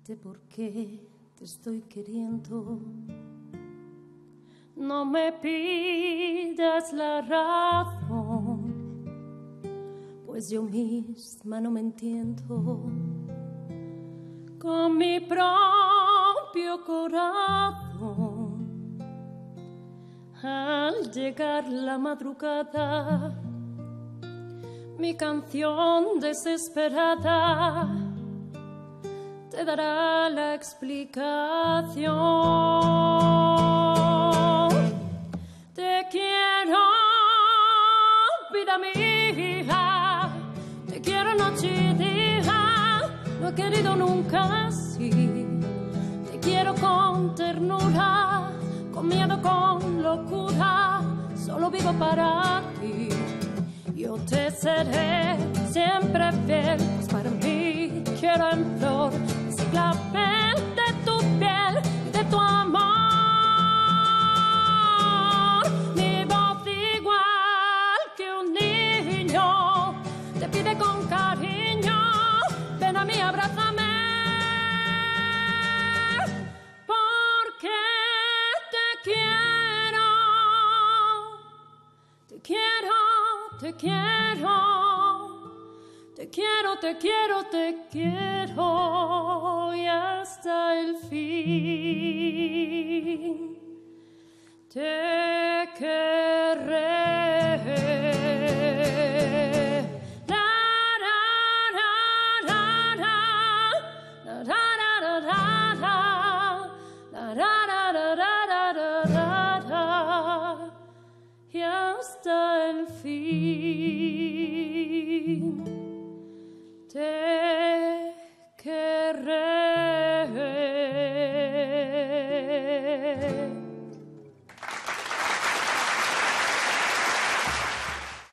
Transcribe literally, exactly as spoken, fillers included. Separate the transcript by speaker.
Speaker 1: de por qué te estoy queriendo. No me pidas la razón, pues yo misma no me entiendo con mi propio corazón. Al llegar la madrugada, mi canción desesperada te dará la explicación. Te quiero, vida mía, te quiero noche y día, no he querido nunca así. Te quiero con ternura, con miedo, con locura, solo vivo para ti. Yo te seré siempre fiel, pues para mí quiero en flor la piel de tu piel y de tu amor. Mi voz igual que un niño te pide con cariño, ven a mí, abrázame, porque te quiero, te quiero, te quiero. Te quiero, te quiero, te quiero y hasta el fin te querré.